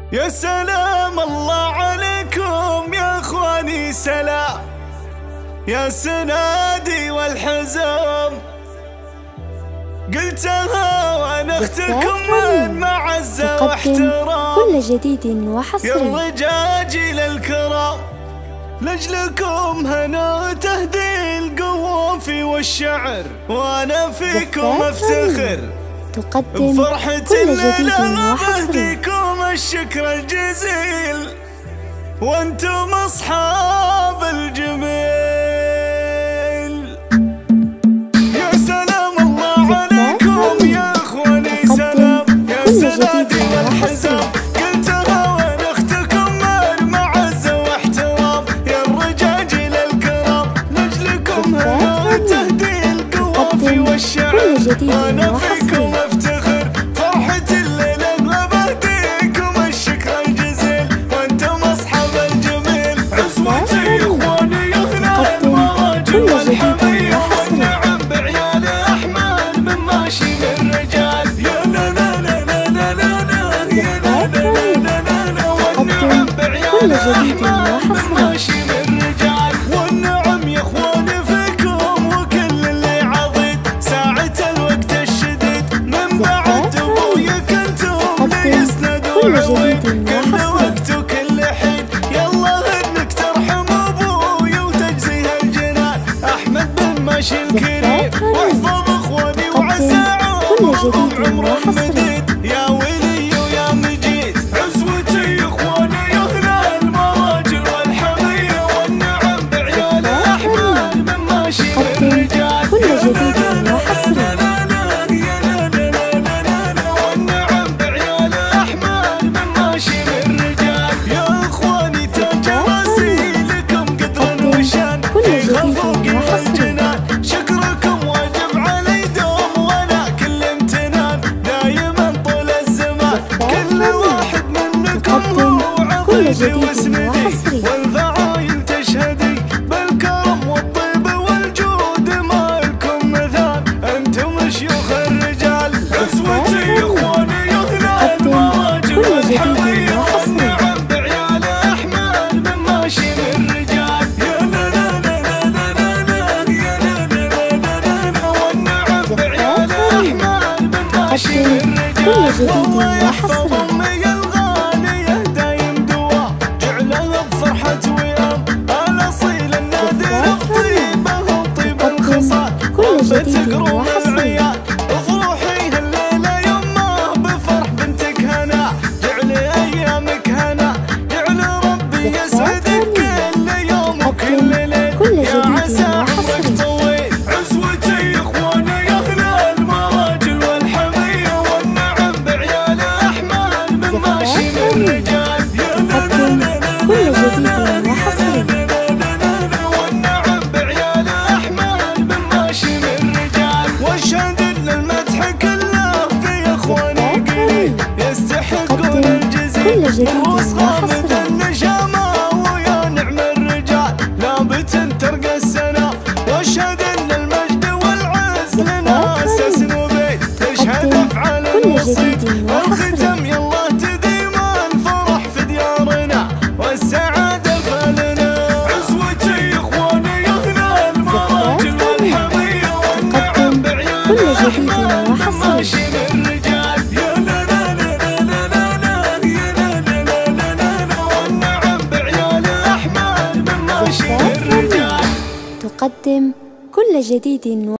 يا سلام الله عليكم يا اخواني، سلام يا سنادي والحزام، قلتها وانا اختكم من معزة واحترام، كل جديد وحصري يا الرجاجيل الكرام، لجلكم هنا تهدي القوافي والشعر، وانا فيكم افتخر تقدم بفرحة كل جديد وحصري، بهديكم الشكر الجزيل وانتم اصحاب الجميل. يا سلام الله عليكم يا اخواني، سلام يا سنادي والحزام، قلتها وانا اختكم من معزة واحترام، يا الرجاجيل الكرام، لجلكم هنا تهدي القوافي والشعر، وانا فيكم افتخر فرحة الليلة بهديكم الشكر الجزيل وانتم اصحاب الجميل. عزوتي يا اخواني يغنى المراجل والحمية والنعم بعيال احمد من ماشي من رجال، يا لا لا لا لا لا لا لا يا لا لا لا لا لا، والنعم بعيال احمد من ماشي من رجال، والنعم يا اخواني فيكم وكل اللي عضيد ساعة الوقت الشديد، من بعد ابويك انتم لي يسندوا عويد، كل وقت وكل حين يلا انك ترحم ابوي وتجزيه الجنان، احمد بن ماشي الكريم، واحفظ اخواني وعسى عمرهم عمر مديد، يا ولي ويا مجيد. عزوتي يا اخواني يغنى المراجل والحمية والنعم بعيال احمد من ماشي من رجال، كل جديد وحصري والنعم بعيال احمد من ماشي من رجال، يا اخواني تاج راسي لكم قدر وشان في خلق الجنان، شكركم واجب علي دوم وانا كل امتنان، دايما طول الزمان كل واحد منكم هو عضيدي واسندي، والفعايل تشهدي بالكرم والطيب والجود ما لكم مثال، انتم شيوخ الرجال. عزوتي يا اخواني يغنى المراجل والحمية والنعم بعيال احمد من ماشي من رجال، يا لا لا لا لا لا لا يا لا لا لا لا، والنعم بعيال احمد من ماشي من رجال، والله يحفظ امي الغالية دايم دوا جعلها بفرحة ويام، الاصيل النادر بطيبه وطيب الخصال، بتقروم العيال افرحي هالليلة يمه بفرح بنتك هنا، جعل ايامك هنا، جعل ربي يسعدك كل يوم وكل ليل، يا عسى عمرك طويل. عزوتي يا اخواني يغنى المراجل والحمية والنعم بعيال احمد من ماشي من رجال، يا لا لا لا لا كل جديد وحصري والنعم بعيال احمد من ماشي من رجال، واشهد ان المدح كله في اخواني قليل يستحقون الجزيل، واصغى مثل النجامة ويا نعم الرجال لابت ترقى السنة، واشهد ان المجد والعز لناس اسنوبي تشهد افعال الوصيد، والختم يلا تديم الفرح في ديارنا والسعادة فلنا. عزوتي يا اخواني يغنى المراجل والحمية والنعم بعيال احمد من ماشي من رجال، يا لا لا لا لا لا لا يا لا لا لا لا لا، والنعم بعيال احمد من ماشي من رجال. تقدم كل جديد